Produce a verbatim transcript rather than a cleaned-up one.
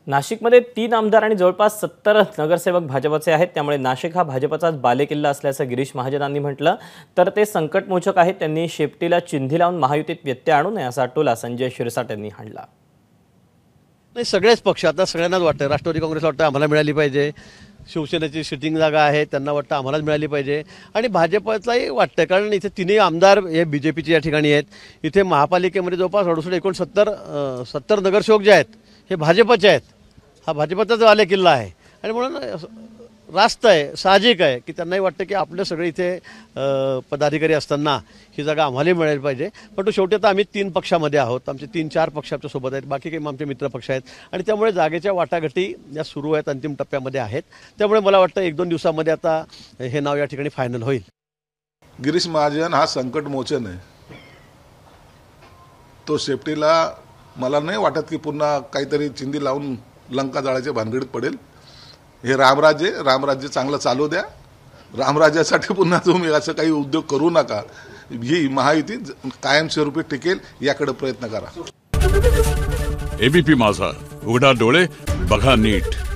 नाशिकमध्ये तीन आमदार आणि जवळपास सत्तर नगरसेवक भाजपचे आहेत, त्यामुळे नाशिक हा भाजपचाच बालेकिल्ला असल्याचं गिरीश महाजनांनी म्हटलं. तर ते संकटमोचक आहेत. त्यांनी शेपटीला चिंधी लावून महायुतीत व्यत्यय आणू नये असा टोला संजय शिरसाट यांनी हाणला. नाही, सगळेच पक्ष आता सगळ्यांनाच वाटतं, राष्ट्रवादी काँग्रेसला वाटतं आम्हाला मिळाली पाहिजे, शिवसेनेची सिटिंग जागा आहे त्यांना वाटतं आम्हालाच मिळाली पाहिजे, आणि भाजपलाही वाटतं, कारण इथे तिन्ही आमदार हे बी जे पीचे या ठिकाणी आहेत. इथे महापालिकेमध्ये जवळपास अडुसष्ट एकोणसत्तर सत्तर नगरसेवक जे आहेत हे भाजपचे आहेत. हा भाजपचाच बालेकिल्ला आहे, आणि म्हणून रास्त आहे, साहजिक आहे की त्यांनाही वाटतं की आपले सगळे इथे पदाधिकारी असताना ही जागा आम्हालाही मिळाली पाहिजे. पण तो शेवटी आता आम्ही तीन पक्षामध्ये आहोत, आमचे तीन चार पक्ष आमच्या सोबत आहेत, बाकी काही आमचे मित्र पक्ष आहेत, आणि त्यामुळे जागेच्या वाटाघाटी या सुरू आहेत, अंतिम टप्प्यामध्ये आहेत. त्यामुळे मला वाटतं एक दोन दिवसामध्ये आता हे नाव या ठिकाणी फायनल होईल. गिरीश महाजन हा संकटमोचन आहे. तो शेपटीला मला नाही वाटत की पुन्हा काहीतरी चिंधी लावून लंका जाळाच्या भानगडीत पडेल. हे रामराज्य रामराज्य चांगलं चालू द्या. रामराज्यासाठी पुन्हा तुम्ही असं काही उद्योग करू नका. ही महायुती कायमस्वरूपी टिकेल याकडे प्रयत्न करा. एबीपी माझा, उघडा डोळे बघा नीट.